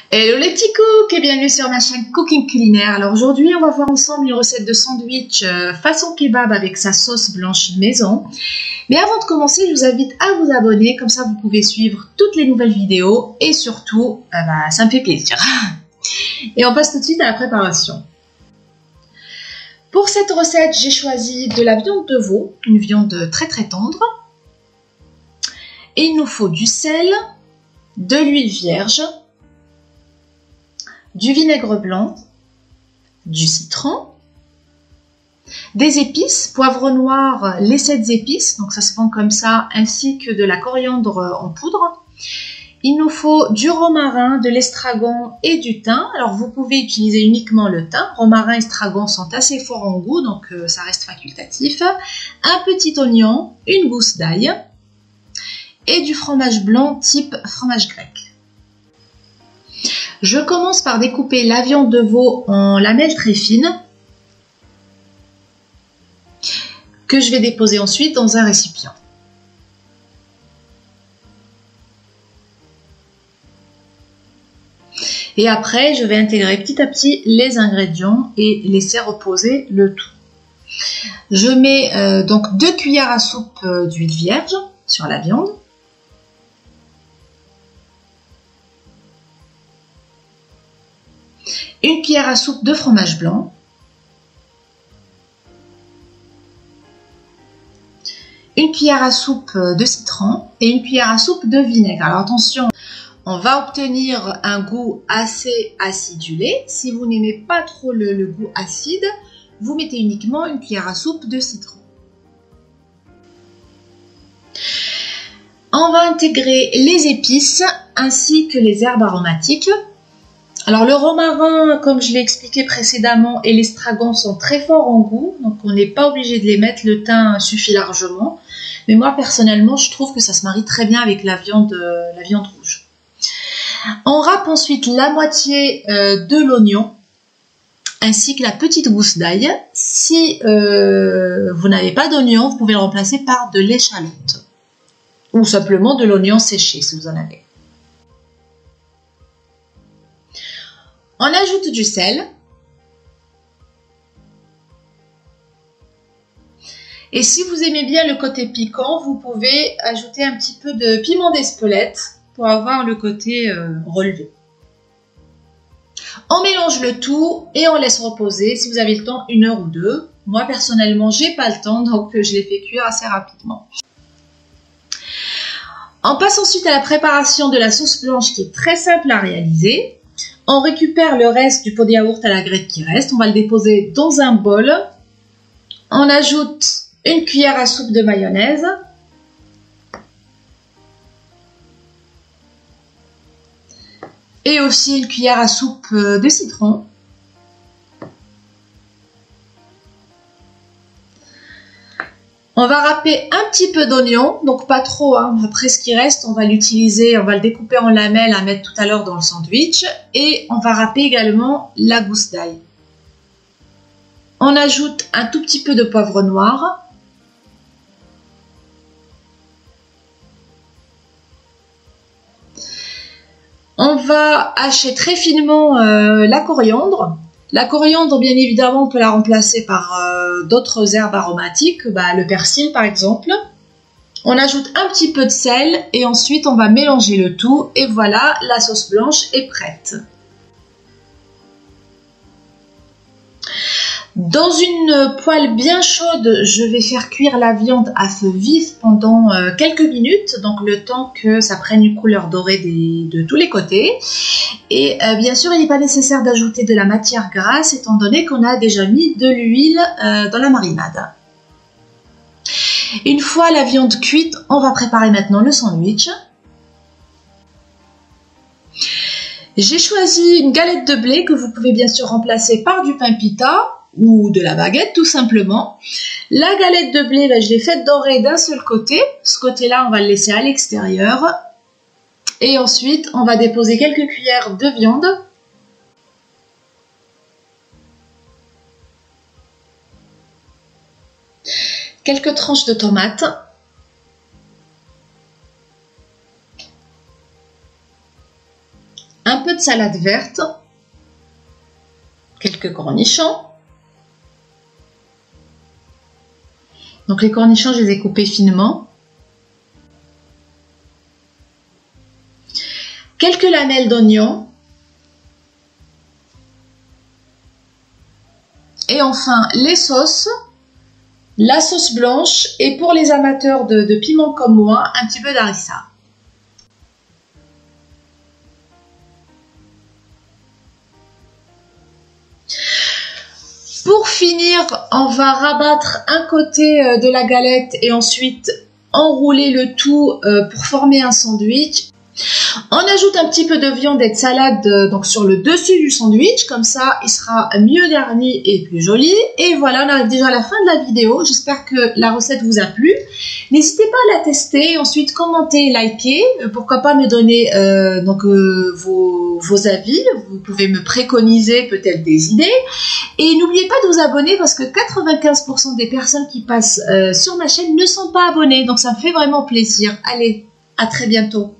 Hello les petits cooks et bienvenue sur ma chaîne Cooking Culinaire. Alors aujourd'hui on va voir ensemble une recette de sandwich façon kebab avec sa sauce blanche maison. Mais avant de commencer je vous invite à vous abonner, comme ça vous pouvez suivre toutes les nouvelles vidéos et surtout ça me fait plaisir. Et on passe tout de suite à la préparation. Pour cette recette j'ai choisi de la viande de veau, une viande très tendre. Et il nous faut du sel, de l'huile vierge, du vinaigre blanc, du citron, des épices, poivre noir, les 7 épices, donc ça se vend comme ça, ainsi que de la coriandre en poudre. Il nous faut du romarin, de l'estragon et du thym. Alors vous pouvez utiliser uniquement le thym. Romarin et estragon sont assez forts en goût, donc ça reste facultatif. Un petit oignon, une gousse d'ail et du fromage blanc type fromage grec. Je commence par découper la viande de veau en lamelles très fines que je vais déposer ensuite dans un récipient. Et après, je vais intégrer petit à petit les ingrédients et laisser reposer le tout. Je mets donc 2 cuillères à soupe d'huile vierge sur la viande. Une cuillère à soupe de fromage blanc, une cuillère à soupe de citron et une cuillère à soupe de vinaigre. Alors attention, on va obtenir un goût assez acidulé. Si vous n'aimez pas trop le goût acide, vous mettez uniquement une cuillère à soupe de citron. On va intégrer les épices ainsi que les herbes aromatiques. Alors le romarin, comme je l'ai expliqué précédemment, et l'estragon sont très forts en goût, donc on n'est pas obligé de les mettre, le thym suffit largement. Mais moi personnellement, je trouve que ça se marie très bien avec la viande rouge. On râpe ensuite la moitié de l'oignon, ainsi que la petite gousse d'ail. Si vous n'avez pas d'oignon, vous pouvez le remplacer par de l'échalote, ou simplement de l'oignon séché si vous en avez. On ajoute du sel et si vous aimez bien le côté piquant, vous pouvez ajouter un petit peu de piment d'Espelette pour avoir le côté relevé. On mélange le tout et on laisse reposer, si vous avez le temps, 1 heure ou 2. Moi personnellement, j'ai pas le temps, donc je l'ai fait cuire assez rapidement. On passe ensuite à la préparation de la sauce blanche qui est très simple à réaliser. On récupère le reste du pot de yaourt à la grecque qui reste. On va le déposer dans un bol. On ajoute une cuillère à soupe de mayonnaise. Et aussi une cuillère à soupe de citron. On va râper un petit peu d'oignon, donc pas trop, hein. Après ce qui reste, on va l'utiliser, on va le découper en lamelles à mettre tout à l'heure dans le sandwich. Et on va râper également la gousse d'ail. On ajoute un tout petit peu de poivre noir. On va hacher très finement la coriandre. La coriandre, bien évidemment, on peut la remplacer par d'autres herbes aromatiques, le persil par exemple. On ajoute un petit peu de sel et ensuite on va mélanger le tout et voilà, la sauce blanche est prête. Dans une poêle bien chaude, je vais faire cuire la viande à feu vif pendant quelques minutes, donc le temps que ça prenne une couleur dorée de tous les côtés. Et bien sûr, il n'est pas nécessaire d'ajouter de la matière grasse, étant donné qu'on a déjà mis de l'huile dans la marinade. Une fois la viande cuite, on va préparer maintenant le sandwich. J'ai choisi une galette de blé que vous pouvez bien sûr remplacer par du pain pita ou de la baguette tout simplement. La galette de blé, je l'ai faite dorée d'un seul côté. Ce côté-là, on va le laisser à l'extérieur. Et ensuite, on va déposer quelques cuillères de viande. Quelques tranches de tomates. un peu de salade verte, quelques cornichons. Donc les cornichons, je les ai coupés finement. Quelques lamelles d'oignon. Et enfin, les sauces. La sauce blanche et pour les amateurs de piment comme moi, un petit peu d'harissa. Pour finir, on va rabattre un côté de la galette et ensuite enrouler le tout pour former un sandwich. On ajoute un petit peu de viande et de salade donc sur le dessus du sandwich, comme ça il sera mieux garni et plus joli. Et voilà, on arrive déjà à la fin de la vidéo. J'espère que la recette vous a plu. N'hésitez pas à la tester, ensuite commenter, liker, pourquoi pas me donner vos avis. Vous pouvez me préconiser peut-être des idées. Et n'oubliez pas de vous abonner parce que 95% des personnes qui passent sur ma chaîne ne sont pas abonnées. Donc ça me fait vraiment plaisir. Allez, à très bientôt.